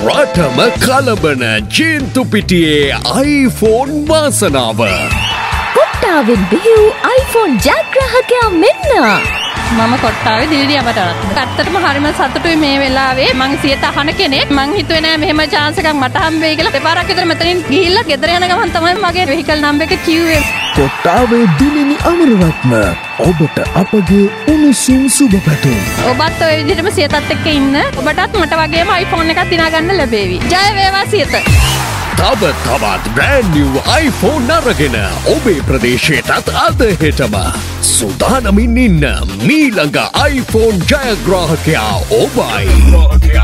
රටම කලබන ජීන්තු පිටියේ iPhone වාසනාව. කොට්ටාවෙන් බිහි වූ iPhone ජයග්‍රාහකයා මෙන්න. මම කොට්ටාවේ දිලිඩියමට ඇත්තටම හරිම සතුටුයි මේ වෙලාවේ. මං සියත අහන කෙනෙක්. මං හිතුවේ නෑ මෙහෙම chance එකක් මට හම්බ වෙයි කියලා. දෙපාරක් විතර මෙතනින් ගිහිල්ලා ගෙදර යන ගමන් තමයි මගේ vehicle number එක කිව්වේ. කොට්ටාවේ දිලිනි අමරරත්න ඔබට අපගේ උණුසුම් සුබ පැතුම්. ඔබත් ඔය විදිහටම සියතත් එක්ක ඉන්න. ඔබටත් මට වගේම iPhone එකක් දිනා ගන්න ලැබේවි. ජය වේවා සියත. තවත් brand new iPhone අරගෙන ඔබේ ප්‍රදේශයටත් අද හෙටම සූදානමින් ඉන්න මීළඟ iPhone ජයග්‍රාහකයා ඔබයි.